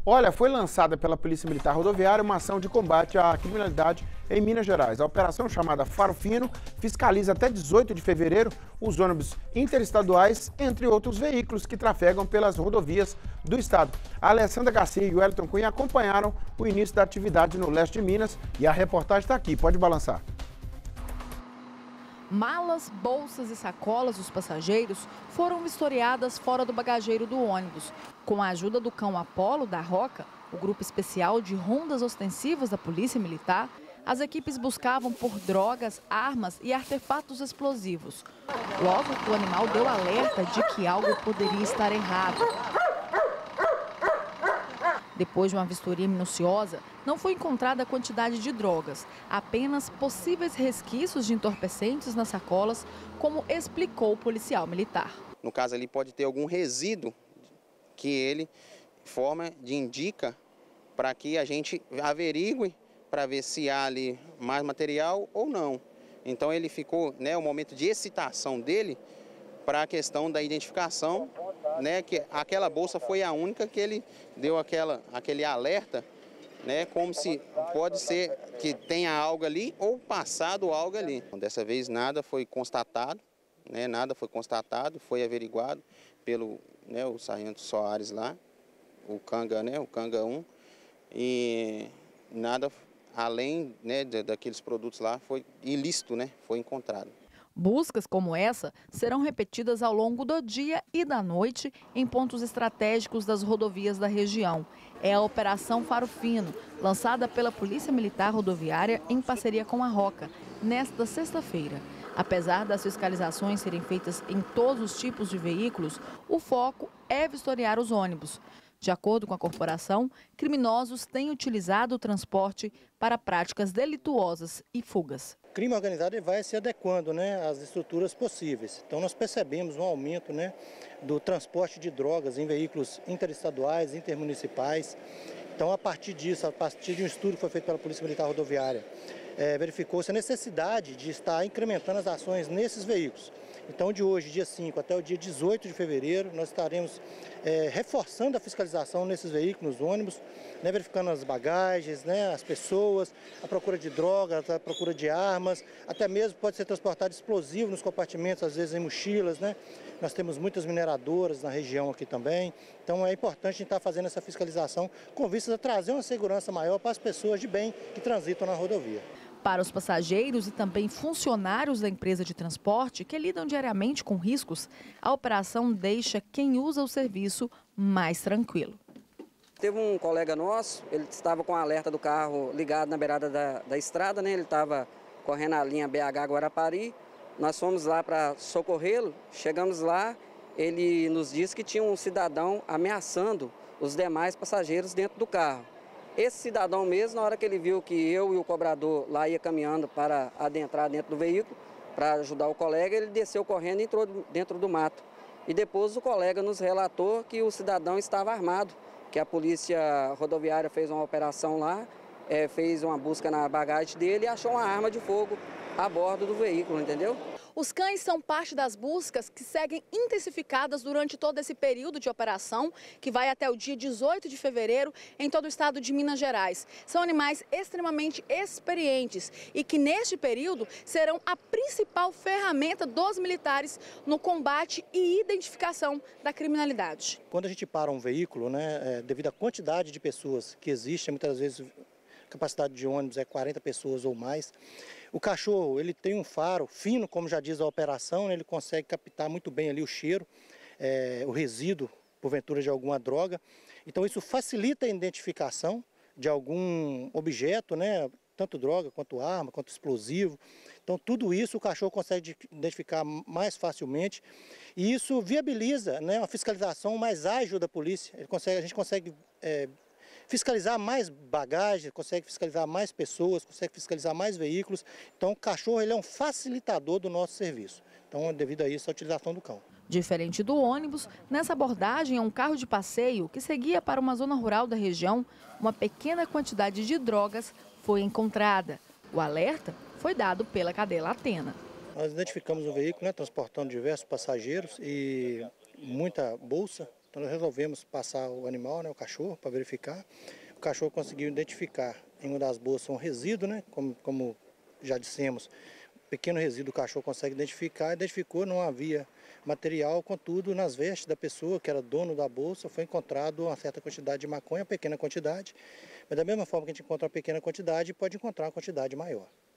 Olha, foi lançada pela Polícia Militar Rodoviária uma ação de combate à criminalidade em Minas Gerais. A operação, chamada Faro Fino, fiscaliza até 18 de fevereiro os ônibus interestaduais, entre outros veículos que trafegam pelas rodovias do estado. A Alessandra Garcia e o Wellington Cunha acompanharam o início da atividade no leste de Minas e a reportagem está aqui, pode balançar. Malas, bolsas e sacolas dos passageiros foram vistoriadas fora do bagageiro do ônibus. Com a ajuda do cão Apolo da Roca, o grupo especial de rondas ostensivas da Polícia Militar, as equipes buscavam por drogas, armas e artefatos explosivos. Logo, o animal deu alerta de que algo poderia estar errado. Depois de uma vistoria minuciosa, não foi encontrada a quantidade de drogas, apenas possíveis resquícios de entorpecentes nas sacolas, como explicou o policial militar. No caso ali pode ter algum resíduo que ele indica para que a gente averigue para ver se há ali mais material ou não. Então ele ficou, o momento de excitação dele para a questão da identificação, que aquela bolsa foi a única que ele deu aquele alerta, como se pode ser que tenha algo ali ou passado algo ali. Dessa vez nada foi constatado, foi averiguado pelo o sargento Soares lá, o Canga 1, e nada além daqueles produtos lá foi ilícito, foi encontrado. Buscas como essa serão repetidas ao longo do dia e da noite em pontos estratégicos das rodovias da região. É a Operação Faro Fino, lançada pela Polícia Militar Rodoviária em parceria com a Roca, nesta sexta-feira. Apesar das fiscalizações serem feitas em todos os tipos de veículos, o foco é vistoriar os ônibus. De acordo com a corporação, criminosos têm utilizado o transporte para práticas delituosas e fugas. O crime organizado vai se adequando às estruturas possíveis. Então nós percebemos um aumento do transporte de drogas em veículos interestaduais, intermunicipais. Então a partir disso, a partir de um estudo que foi feito pela Polícia Militar Rodoviária, verificou-se a necessidade de estar incrementando as ações nesses veículos. Então, de hoje, dia 5 até o dia 18 de fevereiro, nós estaremos reforçando a fiscalização nesses veículos, nos ônibus, verificando as bagagens, as pessoas, a procura de drogas, a procura de armas, até mesmo pode ser transportado explosivo nos compartimentos, às vezes em mochilas, Nós temos muitas mineradoras na região aqui também, então é importante a gente estar fazendo essa fiscalização com vistas a trazer uma segurança maior para as pessoas de bem que transitam na rodovia. Para os passageiros e também funcionários da empresa de transporte que lidam diariamente com riscos, a operação deixa quem usa o serviço mais tranquilo. Teve um colega nosso, ele estava com o alerta do carro ligado na beirada da estrada, Ele estava correndo a linha BH-Guarapari. Nós fomos lá para socorrê-lo, chegamos lá, ele nos disse que tinha um cidadão ameaçando os demais passageiros dentro do carro. Esse cidadão mesmo, na hora que ele viu que eu e o cobrador lá ia caminhando para adentrar dentro do veículo, para ajudar o colega, ele desceu correndo e entrou dentro do mato. E depois o colega nos relatou que o cidadão estava armado, que a Polícia Rodoviária fez uma operação lá, fez uma busca na bagagem dele e achou uma arma de fogo a bordo do veículo, entendeu? Os cães são parte das buscas que seguem intensificadas durante todo esse período de operação, que vai até o dia 18 de fevereiro em todo o estado de Minas Gerais. São animais extremamente experientes e que neste período serão a principal ferramenta dos militares no combate e identificação da criminalidade. Quando a gente para um veículo, devido à quantidade de pessoas que existe, muitas vezes a capacidade de ônibus é 40 pessoas ou mais, o cachorro ele tem um faro fino, como já diz a operação, ele consegue captar muito bem ali o cheiro, o resíduo, porventura, de alguma droga. Então isso facilita a identificação de algum objeto, tanto droga, quanto arma, quanto explosivo. Então tudo isso o cachorro consegue identificar mais facilmente e isso viabiliza uma fiscalização mais ágil da polícia. A gente consegue fiscalizar mais bagagem, consegue fiscalizar mais pessoas, consegue fiscalizar mais veículos. Então o cachorro ele é um facilitador do nosso serviço. Então, devido a isso, a utilização do cão. Diferente do ônibus, nessa abordagem é um carro de passeio que seguia para uma zona rural da região, uma pequena quantidade de drogas foi encontrada. O alerta foi dado pela cadeia Atena. Nós identificamos o veículo, transportando diversos passageiros e muita bolsa, Então nós resolvemos passar o animal, né, o cachorro, para verificar. O cachorro conseguiu identificar em uma das bolsas um resíduo, né, como já dissemos, pequeno resíduo o cachorro consegue identificar, identificou, não havia material, contudo, nas vestes da pessoa que era dono da bolsa, foi encontrado uma certa quantidade de maconha, pequena quantidade, mas da mesma forma que a gente encontra uma pequena quantidade, pode encontrar uma quantidade maior.